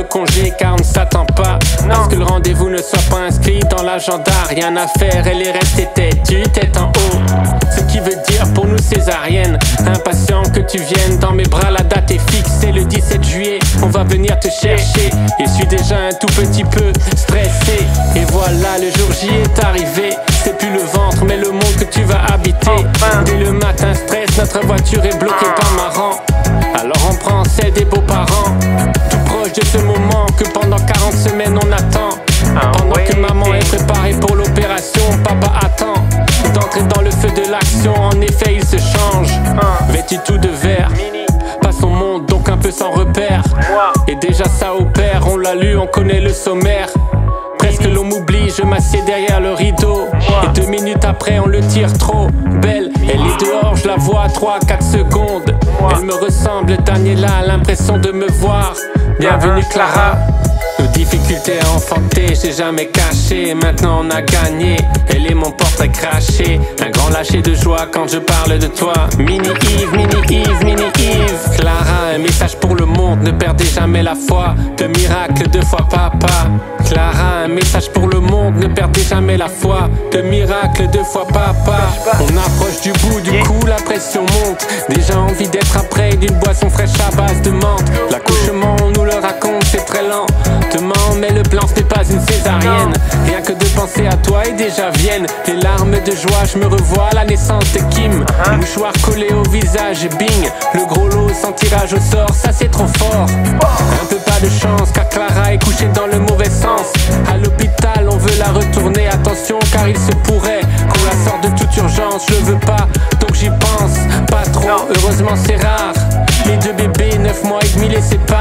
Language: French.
congé car on ne s'attend pas à ce que le rendez-vous ne soit pas inscrit dans l'agenda. Rien à faire et les restes têtus, tête en haut. Ce qui veut dire pour nous césarienne. Impatient que tu viennes dans mes bras, la date est fixée le 17 juillet. On va venir te chercher et je suis déjà un tout petit peu stressé. Et voilà, le jour J est arrivé. C'est plus le ventre mais le monde que tu vas habiter. Dès le matin stress, notre voiture est bloquée par ma rang. Alors on prend celle des beaux-parents, tout proche de ce moment que pendant 40 semaines on attend. Pendant que maman est préparée pour l'opération, papa attend d'entrer dans le feu de l'action. En effet il se change, vêtu tout de vert, pas son monde donc un peu sans repère. Et déjà ça opère, on l'a lu, on connaît le sommaire. Presque l'on m'oublie, je m'assieds derrière le rideau. Et 2 minutes après on le tire trop. Belle, elle est dehors, je la vois 3-4 secondes. Elle me ressemble, Daniela a l'impression de me voir. Bienvenue Clara. Nos difficultés à enfanter, j'ai jamais caché. Maintenant on a gagné, elle est mon portrait craché. Un grand lâcher de joie quand je parle de toi. Mini Yves, mini Yves, mini Yves. Clara, un message pour le monde, ne perdez jamais la foi. De miracle 2 fois papa. Clara, un message pour le monde, ne perdez jamais la foi. De miracle 2 fois papa. On approche du bout, du coup la pression monte. Déjà envie d'être après d'une boisson fraîche à base de menthe. L'accouchement on nous le raconte, c'est très lent. Demain mais le plan ce n'est pas une césarienne. Rien que de penser à toi et déjà viennent les larmes de joie, je me revois à la naissance de Kim. Mouchoir collé au visage, bing. Le gros lot sans tirage au sort, ça c'est trop fort. Un peu pas de chance car Clara est couchée dans le mauvais sens. À l'hôpital on veut la retourner, attention car il se pourrait qu'on la sorte de toute urgence. Je veux pas donc j'y pense pas trop, heureusement c'est rare. Les 2 bébés, 9 mois et demi laissés